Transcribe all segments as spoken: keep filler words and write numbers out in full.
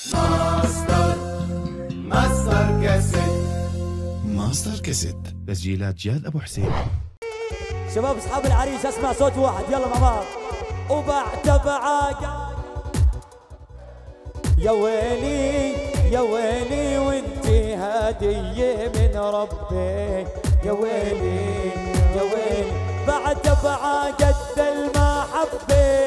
ماستر ماستر كاسيت. ماستر كاسيت، تسجيلات جاد ابو حسين. شباب اصحاب العريس اسمع صوت واحد يلا مع بعض. وبعد بعاقة يا ويلي يا ويلي وانتي هدية من ربي، يا ويلي يا ويلي بعد بعاقة المحبة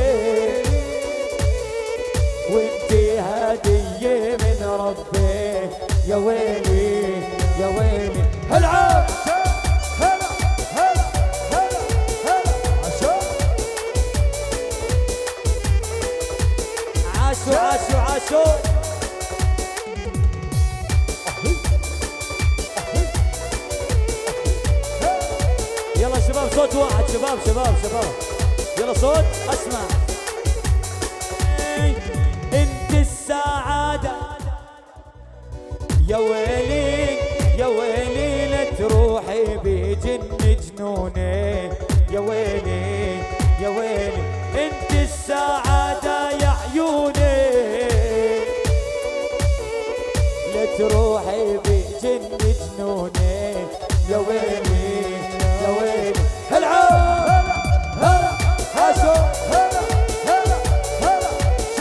وانتي هدية من ربي، يا ويلي يا ويلي. هالعاب هلا هلا هلا هلا عاشو عاشو عاشو عاشو. يلا شباب صوت واحد، شباب شباب شباب يلا صوت اسمع. انت السعادة يا ويلي يا ويلي لا تروحي بجن جنوني، يا ويلي يا ويلي انت السعادة يا عيوني لا تروحي بجن جنوني، يا ويلي يا ويلي. هلا هلا هاشو هلا هلا هلا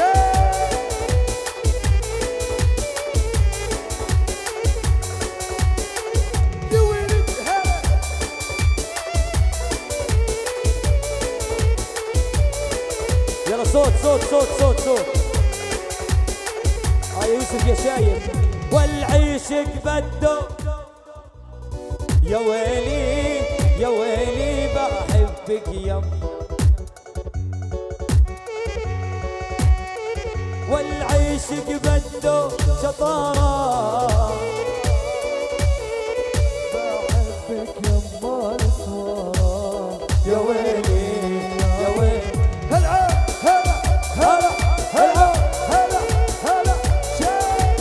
يا ويلي. هلا يلا صوت صوت صوت صوت صوت. اه يوسف يا شايب والعيشك بده، يا ويلي يا ويلي بحبك يم والعيشك بده شطارة، بحبك يما الصورة، يا ويلي يا ويلي. هلا هلا هلا هلا هلا هلا شاي.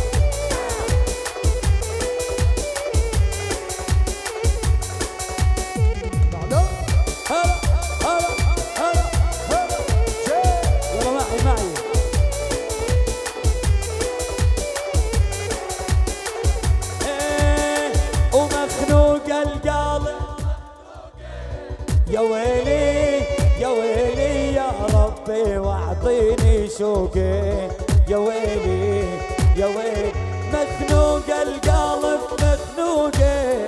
هلا هلا هلا هلا شاي. يلا معي معي. ايه ومخنوق القلب يا ويلي يا ويلي يا ربي واعطيني شوقي، يا ويلي يا ويلي مخنوق القلب مخنوقي،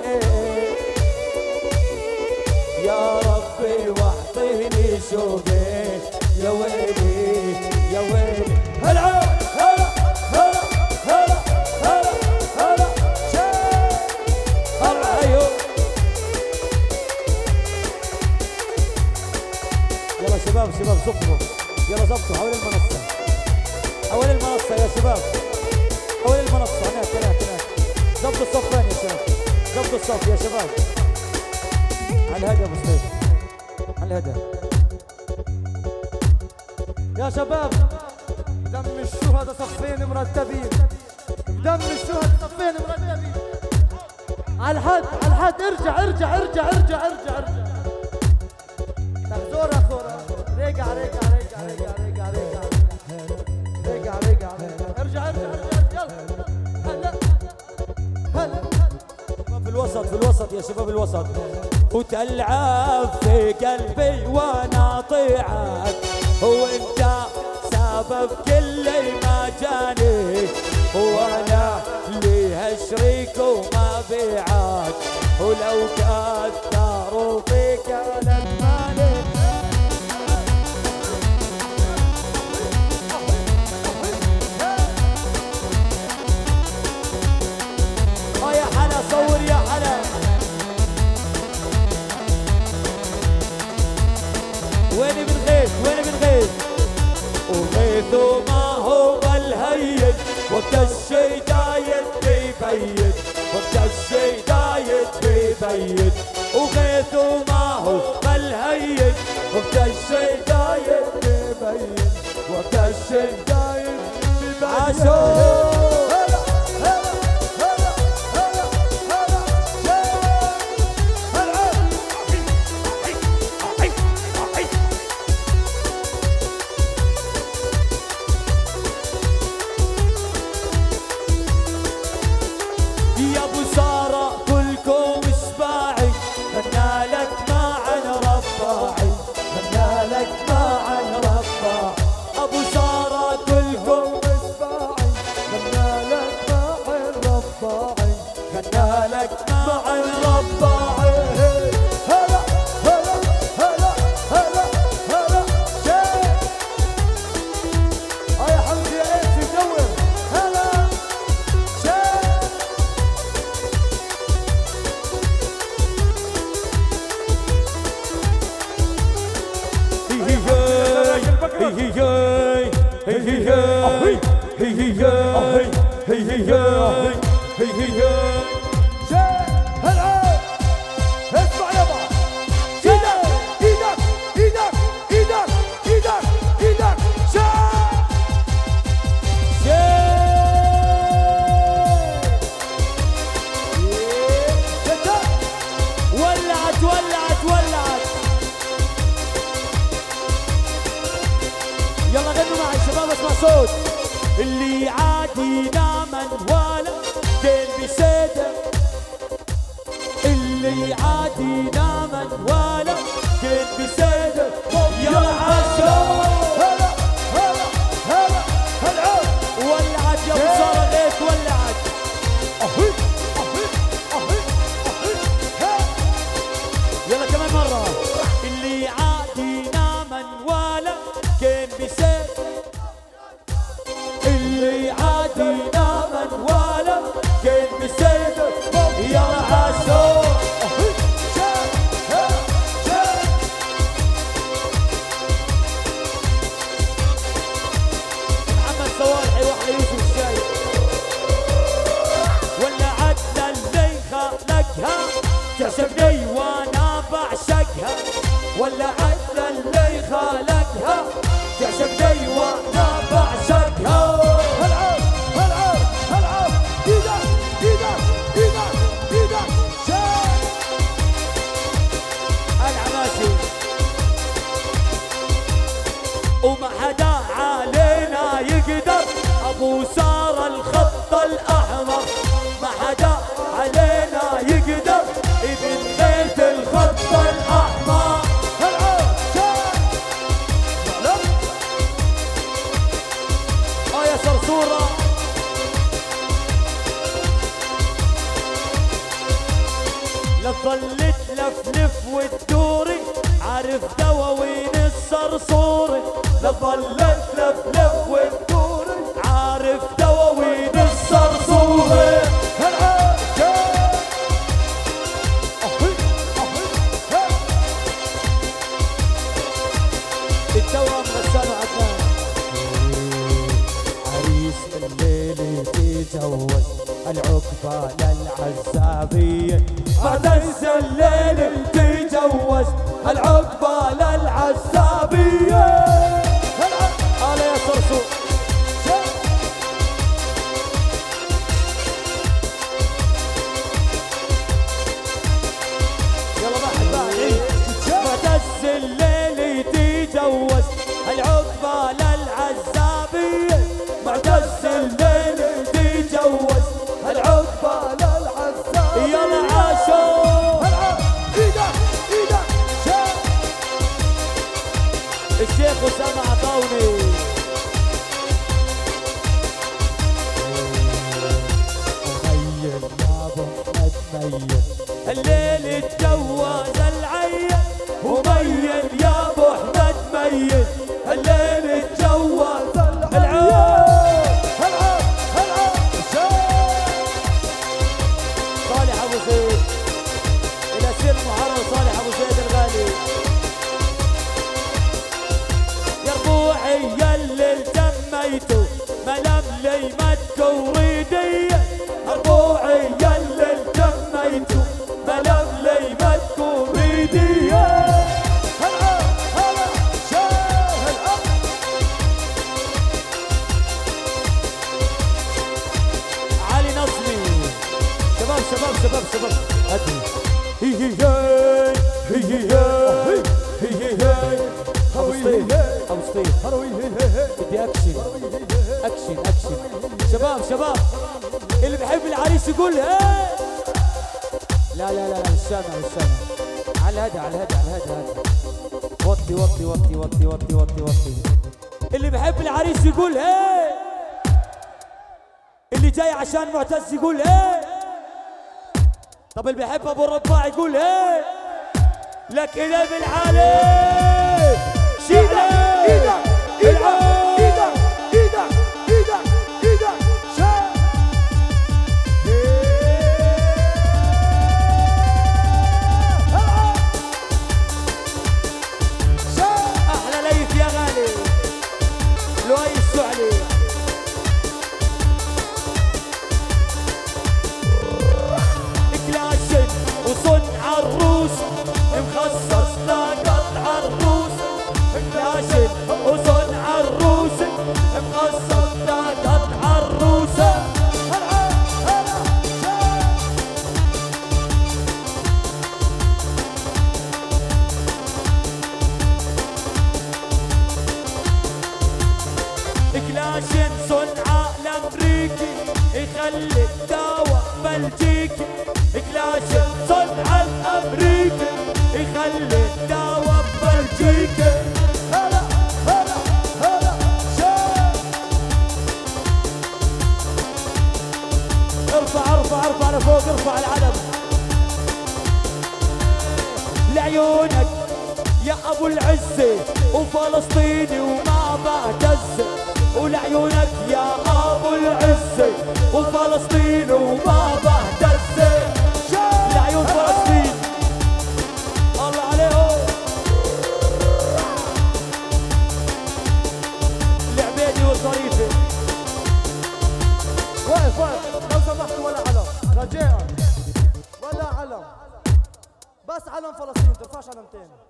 يا ربي واعطيني شوقي، يا ويلي يا ويلي. هلا هلا هلا هلا هلا هلا شاي. هلا ايوه يلا شباب شباب صفوا يلا زبطوا حول المنصة حول المنصة يا شباب حول المنصة. هناك هناك هناك زبطوا الصفين يا شباب زبطوا الصف يا شباب. على الهدى ابو سيف على الهدى يا شباب. دم الشهداء صفين مرتبين، دم الشهداء صفين مرتبين. على الحد على الحد ارجع ارجع ارجع ارجع ارجع ارجع. زورة زورة رجع رجع رجع رجع رجع رجع رجع رجع ارجع ارجع ارجع. يلا هلا هلا في الوسط في الوسط يا شباب الوسط. وتلعب في قلبي وانا اطيعك، وانت سبب كل ما جاني، وانا ليها شريك وما بيعك، ولو كثروا فيك انا مالي. اه يا حلا صور يا حلا. ويني بالغيث ويني بالغيث. وغيث ما هو الهين وقت الشي دايت بيبين، وقت الشي دايت بيبين. وغيث ما هو الهين وقت الشي دايت بيبين، وقت الشي دايت بيبين. عاشو ولعت ولعت ولعت. يلا غنوا معي شباب اسمع صوت. اللي يعادينا من ولا كان بسيده، اللي يعادينا من ولا كان بسيده. يلا عالشوق هلا هلا هلا هلا ولعت يا ابو ساره غيث ولعت. اهي اهي اهي اهي يلا كمان مره. اللي يعادينا من ولا كان بسيده، اللي يعادينا من ولا كان بسيده. يلا عاشور محمد صوالحي واحلى يوسف الشايب. ولعتنا اللي خلقها تعشقني وانا بعشقها، ولعتنا اللي خلقها تعشقني وانا بعشقها. هالعب هالعب هالعب ايدك ايدك ايدك ايدك شاي العماشي. وما حدا علينا يقدر ابو ساره الخط الاحمر، ما حدا علينا يقدر ابن غيث الخط الاحمر. هالعب شاي معلم اه يا صرصوره. لظلت لفلف وتدوري عارف دواوين الصرصوري، لظلت لفلف وتدوري عارف دواوين الصرصوري. هالعب شاي اهي اهي هي التوأم غسان وعدنان. عريس الليل يتجوز العقبة للعزابية، معتز الليل تجوز العقبة للعزابية. هلا هلا يا صرصور يلا واحد بعد. معتز الليل تجوز العقبة للعزابية، معتز الليل تجوز العقبة للعزابية. يلا عاشور هلا ايدك ايدك شاي. الشيخ اسامه عطاوني. مميل يا ابو احمد ميل الليل اتجوز العين، مميل يا ابو احمد ميل الليل اتجوز العين. هالعب هالعب شاي. صالح ابو زيد الاسير المحرر صالح ابو زيد الغالي. يا ربوعي يلي التميتو ململي مدكو وريدية، ربوعي يلي التميتو ململي مدكو وريدية. هلا هلا شاي هالعب. علي نصمي شباب شباب شباب شباب هدي هي هي هي هي هي هي هي ابو سطيف ابو سطيف بدي اكشن اكشن اكشن. شباب شباب اللي بحب العريس يقول هي. لا لا لا لا مش سامع مش سامع. على الهدى على الهدى على الهدى هدى. وطي وطي وطي وطي وطي وطي وطي. اللي بحب العريس يقول هي، اللي جاي عشان معتز يقول هي. طب اللي بيحب ابو الرباع يقول هي. لك اذا بالعالي شيلك ايدك ايدك ايدك ايدك ايدك ايدك شاي. احلى ليث يا غالي لؤي علي. كلاشن وصنع الروس مخصص لقطع الروس. كلاشن وصنع الروس مخصص لقطع الروس. كلاشن صنعاء الامريكي يخلي الدواء بلجيكي. كلاشن صنعاء الامريكي يخلي الدواء بلجيكي. هلا هلا هلا شاف. ارفع ارفع ارفع لفوق، ارفع العلم لعيونك يا ابو العزه وفلسطيني وما بعتز. ولعيونك يا ابو العزه وفلسطين وما بعتز. لعيون فلسطين الله عليهم. العبيدي والظريفه واقف واقف لو سمحت، ولا علم رجاء، ولا علم، بس علم فلسطين، ترفعش علم تاني.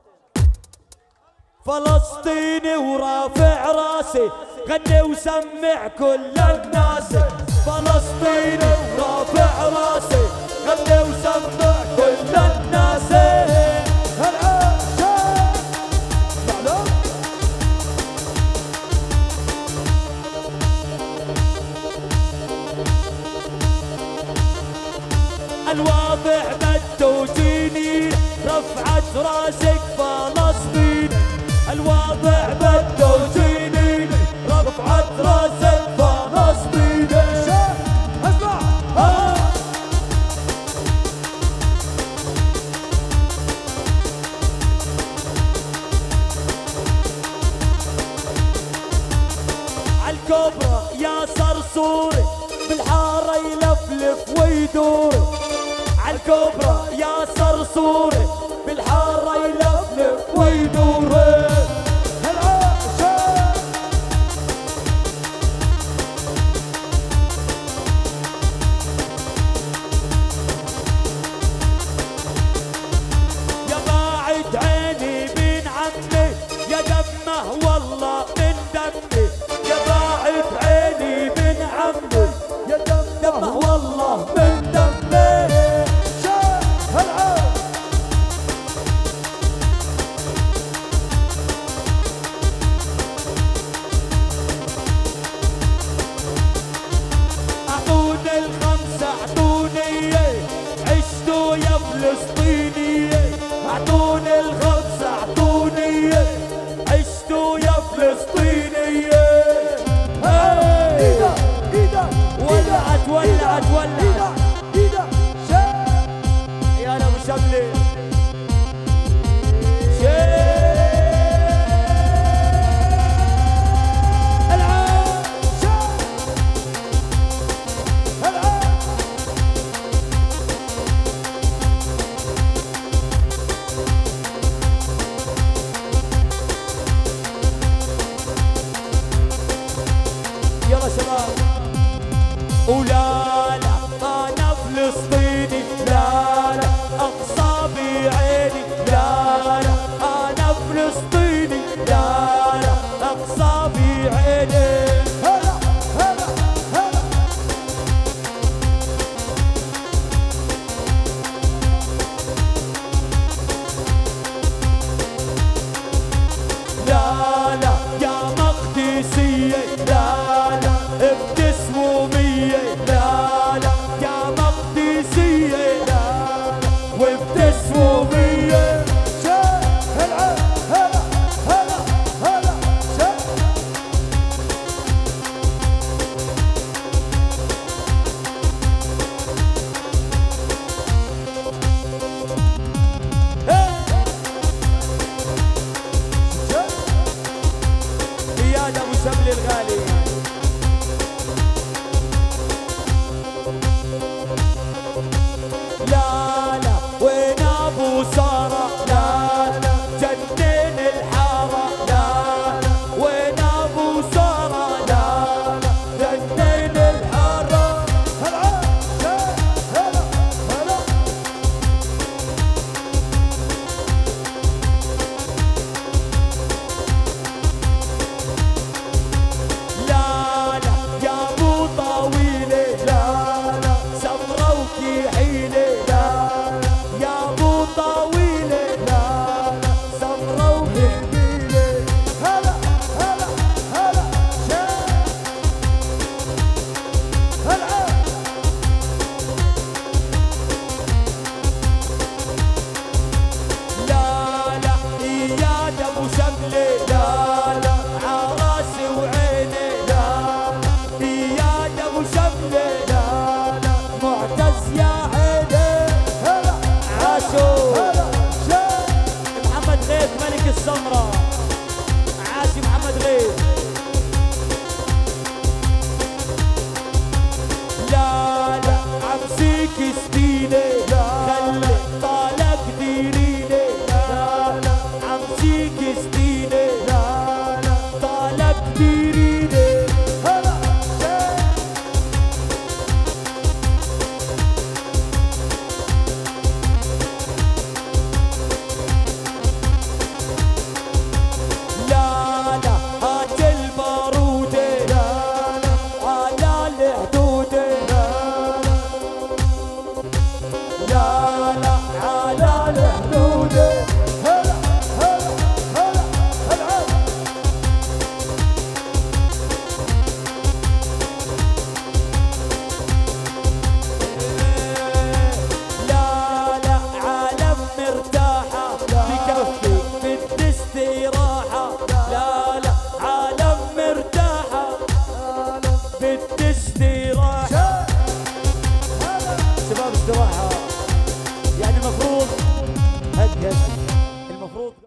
فلسطيني ورافع راسي غني وسمع كل الناس. فلسطيني ورافع راسي غني وسمع كل الناس. الواضح بالتوجيني رفعت راسك فلسطين. الواضح بالتوجيني رفعت راسك فلسطين. اسمع ها عالكبرى يا صرصوري بالحارة يلفلف ويدور. عالكبرى يا صرصوري بالحارة يلفلف ويدور. يا باعد عيني من عمي يا دمه والله من دمي. يا باعد عيني من عمي يا دمه والله من دمي. اعطوني الخمسة اعطوني عشتوا يا فلسطيني. اعطوني الخمسة اعطوني عشتوا يا فلسطيني. ايدا ايدا ولعت ولعت ولعت ايدا شاف. يا انا مشملي يلا شباب. ولا لا انا فلسطيني، لا لا اقصى بعيني، لا لا انا فلسطيني، لا لا اقصى بعيني. هلا هلا هلا لا لا يا مقدسية، لا لا ابتسموا مية. لا لا يا مقدسية، لا لا وابتسموا مية. هلا هلا هلا هلا شاف. يا ابو شمل الغالي